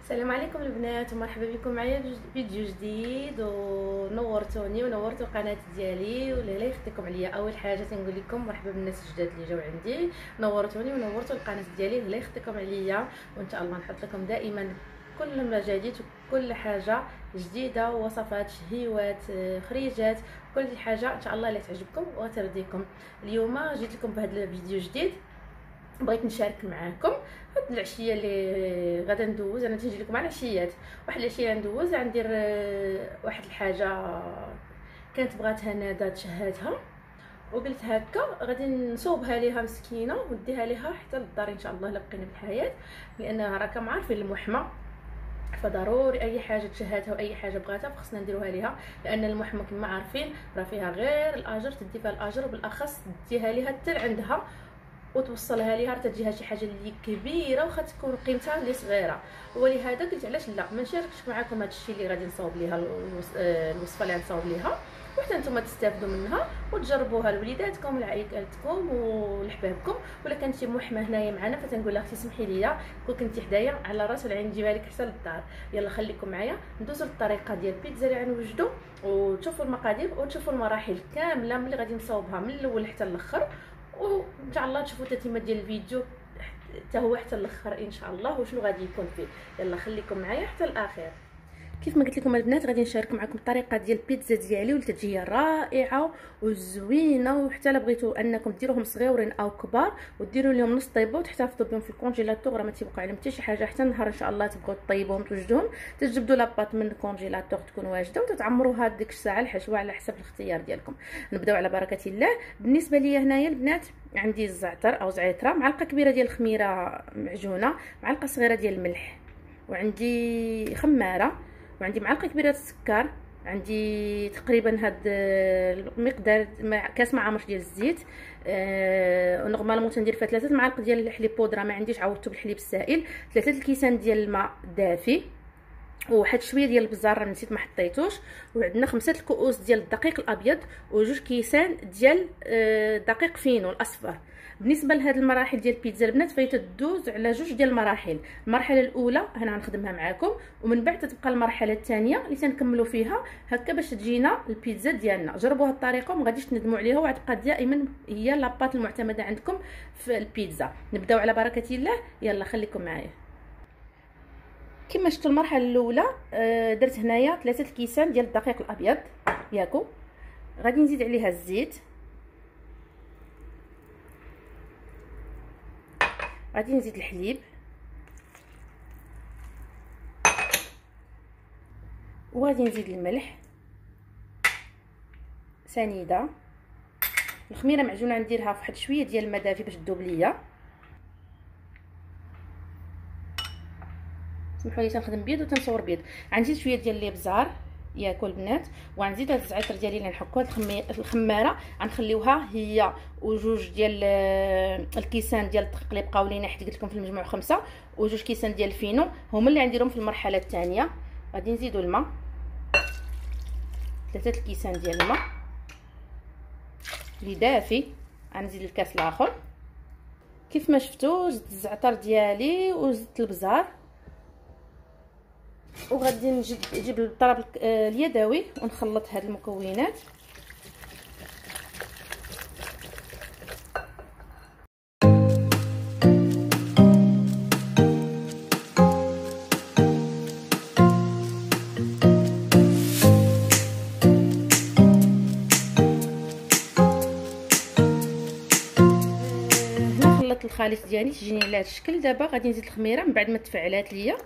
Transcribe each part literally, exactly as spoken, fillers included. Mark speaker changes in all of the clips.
Speaker 1: السلام عليكم البنات ومرحبا بكم معايا في فيديو جديد. ونورتوني ونورتوا القناه ديالي ولا يخطيكم عليا. اول حاجه تنقول لكم مرحبا بالناس الجداد اللي جاو عندي، نورتوني ونورتوا القناه ديالي لا يخطيكم عليا، وان شاء الله نحط لكم دائما كل ما جديد وكل حاجه جديده، وصفات شهيوات خريجات، كل حاجه ان شاء الله لا تعجبكم وترضيكم. اليوم جيت لكم بهذا الفيديو جديد، بغيت نشارك معاكم هاد العشيه اللي غادا ندوز. انا تنجي لكم على عشيات، واحد العشيه ندوز غندير واحد الحاجه كانت بغاتها ندى تشهاتها، وقلت هكا غادي نصوبها ليها مسكينه ونديها ليها حتى للدار ان شاء الله الا بقينا بالحياه، لان راكم عارفين المحمى فضروري اي حاجه تشهاتها واي حاجه بغاتها فخصنا نديروها ليها، لان المحمى كما عارفين راه فيها غير الاجر، تدي فيها الاجر، وبالاخص تديها ليها حتى عندها وتوصلها ليها، تجيها شي حاجه اللي كبيره واخا تكون قيمتها اللي صغيره. ولهذا قلت علاش لا ما نشاركش معكم هذا الشيء اللي غادي نصاوب ليها، الوصفه اللي غنصاوب ليها، وحتى نتوما تستافدوا منها وتجربوها لوليداتكم لعائلتكم ولحبابكم. ولا كان شي محمى هنايا معنا فتنقول لها اختي سمحي لي كون كنتي حدايا على راس العين نجيبها لك حتى للدار. يلا خليكم معايا ندوزوا للطريقه ديال البيتزا اللي غنوجدوا، وتشوفوا المقادير وتشوفوا المراحل كامله من اللي غادي نصاوبها من الاول حتى الاخر، وان شاء الله تشوفوا التتمه ديال الفيديو حتى هو حتى الاخر ان شاء الله وشنو غادي يكون فيه. يلا خليكم معايا حتى الاخر. كيف ما قلت لكم البنات غادي نشارك معكم الطريقه ديال البيتزا ديالي، واللي تجي رائعه وزوينه، وحتى الا بغيتوا انكم ديروهم صغيورين او كبار وديروا لهم نص طيبه وتحتفظوا بهم في الكونجيلاتور، ما تيبقى عليهم حتى شي حاجه حتى النهار ان شاء الله تبغوا طيبوهم توجدوهم، تجبدوا لاباط من الكونجيلاتور تكون واجده وتتعمروها ديك الساعه الحشوه على حسب الاختيار ديالكم. نبداو على بركه الله. بالنسبه لي هنايا البنات عندي الزعتر او زعتره، معلقه كبيره ديال الخميره معجونه، معلقه صغيره ديال الملح، وعندي خماره، وعندي معلقه كبيره السكر، عندي تقريبا هاد المقدار كاس مع عمر ديال الزيت. أه نورمالمون تندير فيها ثلاثه معالق ديال الحليب بودره، ما عنديش عوضته بالحليب السائل، ثلاثه الكيسان ديال الماء دافي، وواحد شويه ديال البزار راه نسيت ما حطيتوش، وعندنا خمسه الكؤوس ديال الدقيق الابيض، وجوج كيسان ديال دقيق فينو الاصفر. بالنسبه لهاد المراحل ديال البيتزا البنات فهي تدوز على جوج ديال المراحل. المرحله الاولى هنا غنخدمها معكم، ومن بعد تتبقى المرحله الثانيه اللي تنكملوا فيها هكا باش تجينا البيتزا ديالنا. جربوا هاد الطريقه وما غاديش تندموا عليها، وغتبقى دائما هي لاباط المعتمده عندكم في البيتزا. نبداو على بركه الله. يلا خليكم معايا. كما شفتوا المرحله الاولى درت هنايا ثلاثه الكيسان ديال الدقيق الابيض ياكو، غادي نزيد عليها الزيت، غادي نزيد الحليب، وغادي نزيد الملح سنيده، الخميره معجونه نديرها في واحد شويه ديال الماء دافي باش تذوب ليا. سمحوا لي تنخدم بيض وتنصور بيض. غنزيد شويه ديال الابزار ياكل البنات، وغنزيد هاد الزعتر ديالي اللي نحكو، هاد الخماره غنخليوها هي وجوج ديال الكيسان ديال الدقيق اللي بقاو لينا، حيت قلت لكم في المجموع خمسه، وجوج كيسان ديال الفينو هما اللي غنديرهم في المرحله الثانيه. غادي نزيدوا الماء، ثلاثه الكيسان ديال الماء اللي دافي، غنزيد الكاس الاخر. كيف ما شفتوا زدت الزعتر ديالي وزدت البزار، وغادي نجيب نجيب الضرب اليدوي ونخلط هاد المكونات. هنا خلطت الخليط ديالي تجيني على هذا الشكل. دابا غادي نزيد الخميره من بعد ما تفعلات ليا،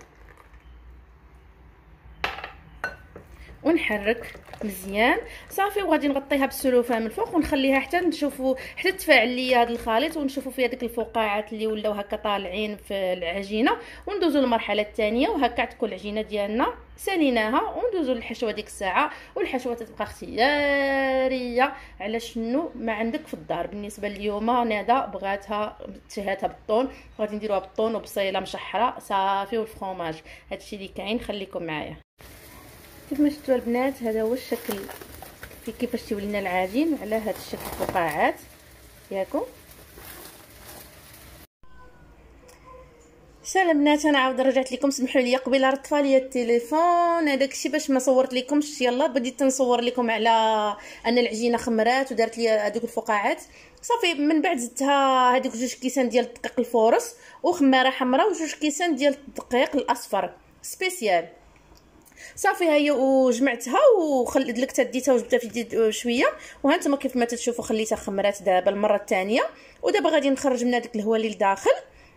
Speaker 1: ونحرك مزيان صافي، وغادي نغطيها بالسلوفان من الفوق ونخليها حتى نشوفوا حتى تفاعل لي هذا الخليط، ونشوفوا فيها ديك الفقاعات اللي ولاو هكا طالعين في العجينه، وندوزوا للمرحله الثانيه وهكا تكون العجينه ديالنا ساليناها، وندوزوا للحشوه ديك الساعه. والحشوه تتبقى اختياريه على شنو ما عندك في الدار. بالنسبه اليوم ندى بغاتها تشهاتها بالطون، غادي نديروها بالطون وبصيله مشحره صافي والفرomاج. هادشي اللي كاين، خليكم معايا. كيف ما شفتوا البنات هذا هو الشكل في كيفاش تولي لنا العجين على هذا الشكل فقاعات ياكم. سلام البنات، انا عاود رجعت لكم. سمحوا لي قبيله رطفه لي التليفون هذاك الشيء باش ما صورت لكمش. يلا بديت نصور لكم على ان العجينه خمرات ودارت لي هذوك الفقاعات. صافي من بعد زدتها هذوك جوج كيسان ديال الدقيق الفورس وخماره حمراء وجوج كيسان ديال الدقيق الاصفر سبيسيال. صافي هي وجمعتها وخليت ديتها وجبتها في يدي شويه، وها نتوما كيف ما تشوفوا خليتها خمرات دابا المره الثانيه. ودابا غادي نخرج من هذاك الهواء اللي لداخل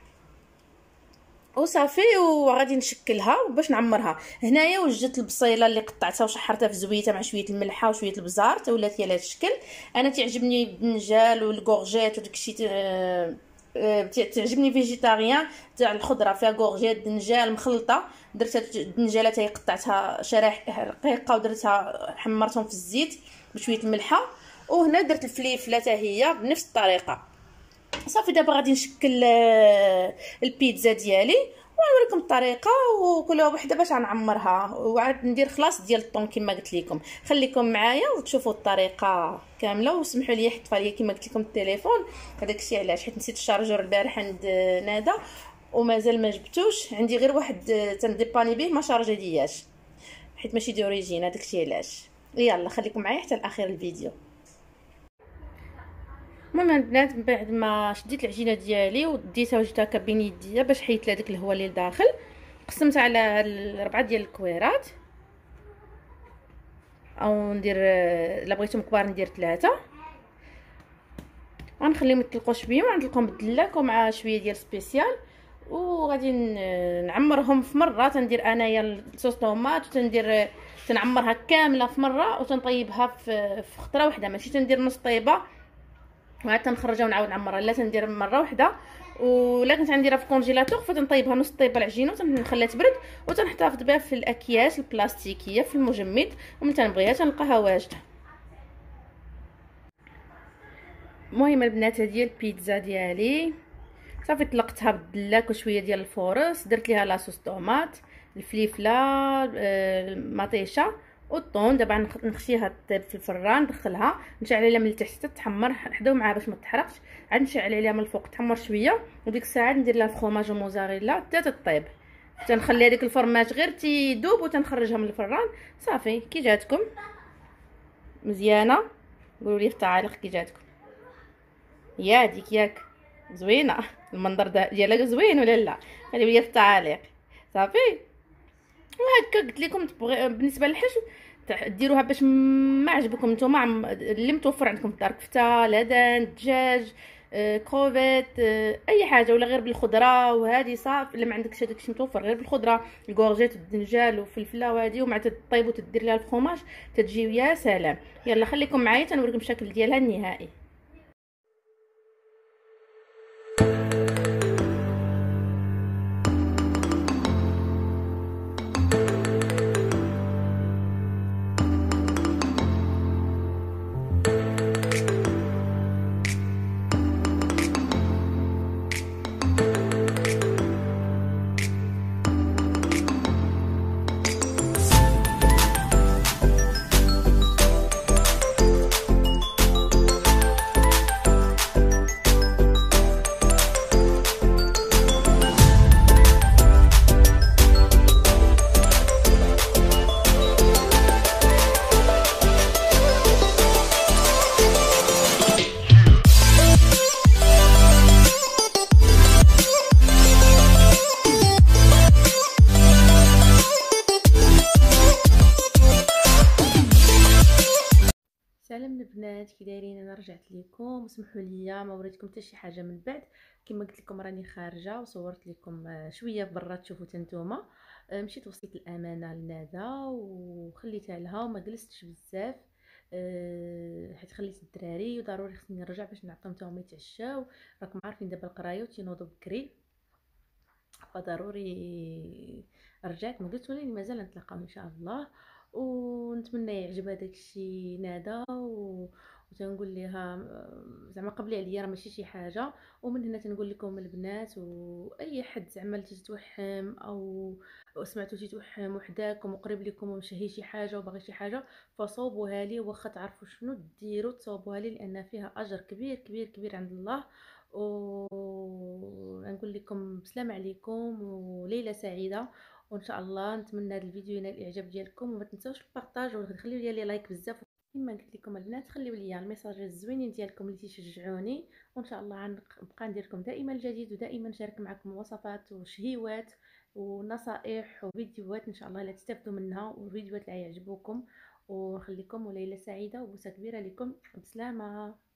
Speaker 1: وصافي وغادي نشكلها باش نعمرها. هنايا وجدت البصيله اللي قطعتها وشحرتها في زويته مع شويه الملحه وشويه البزار حتى ولات على هذا الشكل. انا تعجبني الدنجال والكورجيت وداكشي، تعجبني فيجيتاريان تاع الخضره فيها كورجيت دنجال مخلطه. درت الدنجالات هي قطعتها شرايح رقيقه ودرتها حمرتهم في الزيت بشويه الملحه. وهنا درت الفليفله حتى هي بنفس الطريقه. صافي دابا غادي نشكل البيتزا ديالي ونوريكم الطريقه وكل وحده باش غنعمرها، وعاد ندير خلاص ديال الطون كما قلت لكم. خليكم معايا وتشوفوا الطريقه كامله. وسمحوا لي حط لي كما قلت لكم التليفون، هذاك الشيء علاش حيت نسيت الشارجور البارح عند نادا ومازال ما جبتوش. عندي غير واحد تنديباني به ما شارجي دياش حيت ماشي دي اوريجين، هذاك الشيء علاش. يلا خليكم معايا حتى لاخر الفيديو. المهم البنات من بعد ما شديت العجينه ديالي وديتها وجدتها بين يديا باش حيت لها داك الهواء اللي لداخل، قسمتها على ربعه ديال الكويرات او ندير الا بغيتهم كبار ندير ثلاثه. غنخليهم يطلقوا شويه وغنطلقهم بالدلاك ومع شويه ديال سبيسيال. وغادي نعمرهم في مره. تندير انايا الصوص طوماط وتندير تنعمرها كامله في مره وتنطيبها في في خطره واحده، ماشي تندير نص طيبه وعاد تنخرجها ونعاود نعمرها. لا تندير مره واحده. ولا كنت غنديرها في الكونجيلاتور فتنطيبها نص طيبه العجينه وتنخليها تبرد وتنحطها بها في الاكياس البلاستيكيه في المجمد، ومن تنبغيها تنلقاها واجده. المهم البنات هذه البيتزا ديالي صافي طلقتها بالدلاك وشويه ديال الفورس، درت ليها لاصوص طوماط الفليفله المطيشه والطون. دابا نخشيها طيب في الفران، ندخلها نشعل عليها من التحت حتى تحمر حداو معها باش ما تحرقش، عاد نشعل عليها من الفوق تحمر شويه، وديك الساعه ندير لها الفرماج وموزاريلا حتى تطيب. تنخلي هذيك الفرماج غير تيذوب وتنخرجها من الفران. صافي كي جاتكم مزيانه قولوا لي في التعاليق كي جاتكم. يا ديك ياك زوينه المنظر ديالها زوين ولا لا؟ خليو لي في التعاليق. صافي وهكا قلت لكم بالنسبه للحشو ديروها باش ما عجبكم نتوما اللي متوفر عندكم في الدار، كفته لدن دجاج آه، كروفيت آه، اي حاجه، ولا غير بالخضره. وهذه صافي الا ما عندكش هذاك الشيء متوفر غير بالخضره الكورجيت والدنجال والفلفله وهذه، ومع تطيب وتدير لها الفرماج تتجيو يا سلام. يلا خليكم معايا تنوريكم الشكل ديالها النهائي. سلام البنات كي دايرين؟ انا رجعت لكم. سمحوا لي ما وريتكم حتى شي حاجه من بعد. كما قلت لكم راني خارجه وصورت لكم شويه برا تشوفوا تنتوما. مشيت وصلت الامانه لنادا وخليتها لها وما جلستش بزاف حيت خليت الدراري وضروري خصني نرجع باش نعطيهم حتى هما يتعشاو. راكم عارفين دابا القرايه وتينوضوا بكري فضروري رجعت. ما قلت ولي مازال نتلاقاو ان شاء الله، ونتمنى يعجب هذاك الشيء نادا و... وتنقول لها زعما قبلي عليا راه ماشي شي حاجه. ومن هنا تنقول لكم البنات واي حد زعما تتوحم او سمعتو تيتوحم وحداكم وقريب لكم ومشهي شي حاجه وباغي شي حاجه فصوبوها لي، واخا تعرفوا شنو ديروا تصوبوها لي لان فيها اجر كبير كبير كبير عند الله. ونقول لكم بسلام عليكم وليله سعيده. وان شاء الله نتمنى هذا الفيديو ينال الاعجاب ديالكم، وما تنساوش البارطاج وخليو لي لايك بزاف. كما قلت لكم البنات، خليو لي الميساج الزوينين ديالكم اللي تيشجعوني، وان شاء الله غنبقى ندير لكم دائما الجديد، ودائما نشارك معكم وصفات وشهيوات ونصائح وفيديوهات ان شاء الله لا تستافدوا منها، وفيديوهات اللي يعجبوكم. ونخليكم وليله سعيده وبوسه كبيره لكم، بسلامه.